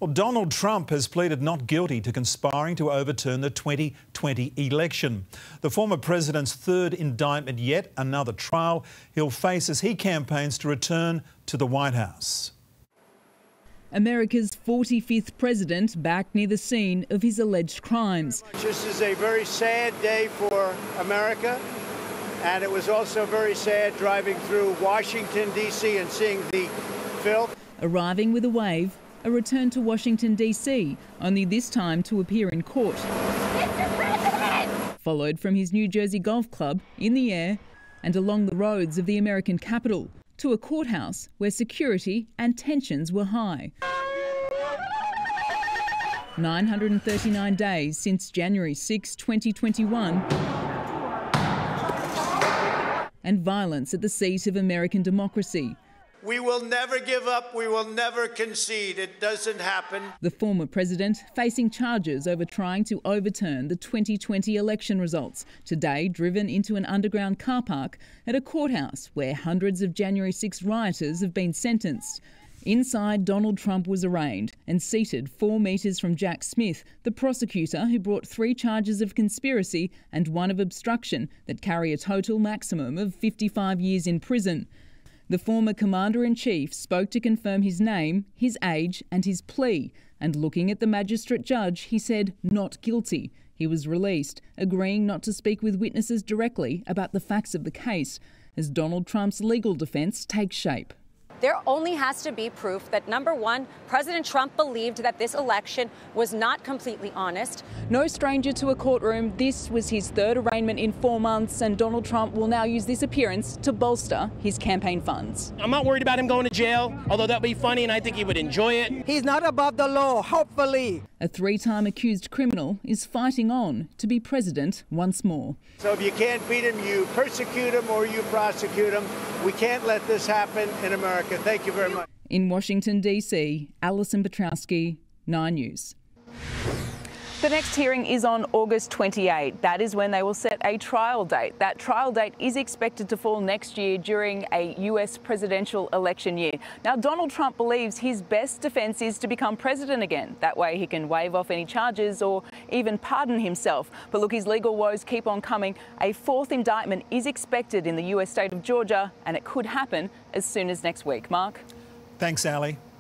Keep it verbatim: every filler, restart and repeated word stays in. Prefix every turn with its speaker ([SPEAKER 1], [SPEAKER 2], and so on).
[SPEAKER 1] Well, Donald Trump has pleaded not guilty to conspiring to overturn the twenty twenty election. The former president's third indictment, yet another trial he'll face as he campaigns to return to the White House.
[SPEAKER 2] America's forty-fifth president back near the scene of his alleged crimes.
[SPEAKER 3] This is a very sad day for America, and it was also very sad driving through Washington, D C and seeing the filth.
[SPEAKER 2] Arriving with a wave, a return to Washington, D C, only this time to appear in court.
[SPEAKER 4] Mister President!
[SPEAKER 2] Followed from his New Jersey golf club, in the air, and along the roads of the American capital, to a courthouse where security and tensions were high. nine hundred thirty-nine days since January sixth, twenty twenty-one, and violence at the seat of American democracy.
[SPEAKER 3] We will never give up. We will never concede. It doesn't happen.
[SPEAKER 2] The former president facing charges over trying to overturn the twenty twenty election results, today driven into an underground car park at a courthouse where hundreds of January sixth rioters have been sentenced. Inside, Donald Trump was arraigned and seated four metres from Jack Smith, the prosecutor who brought three charges of conspiracy and one of obstruction that carry a total maximum of fifty-five years in prison. The former Commander-in-Chief spoke to confirm his name, his age and his plea, and looking at the magistrate judge, he said not guilty. He was released, agreeing not to speak with witnesses directly about the facts of the case, as Donald Trump's legal defence takes shape.
[SPEAKER 5] There only has to be proof that, number one, President Trump believed that this election was not completely honest. No stranger to a courtroom, this was his third arraignment in four months, and Donald Trump will now use this appearance to bolster his campaign funds.
[SPEAKER 6] I'm not worried about him going to jail, although that would be funny and I think he would enjoy it.
[SPEAKER 7] He's not above the law, hopefully.
[SPEAKER 2] A three-time accused criminal is fighting on to be president once more.
[SPEAKER 3] So if you can't beat him, you persecute him or you prosecute him. We can't let this happen in America. Thank you very much.
[SPEAKER 2] In Washington, D C, Alison Petrowski, Nine News.
[SPEAKER 8] The next hearing is on August twenty-eighth. That is when they will set a trial date. That trial date is expected to fall next year during a U S presidential election year. Now, Donald Trump believes his best defence is to become president again. That way he can waive off any charges or even pardon himself. But look, his legal woes keep on coming. A fourth indictment is expected in the U S state of Georgia, and it could happen as soon as next week. Mark?
[SPEAKER 1] Thanks, Ali.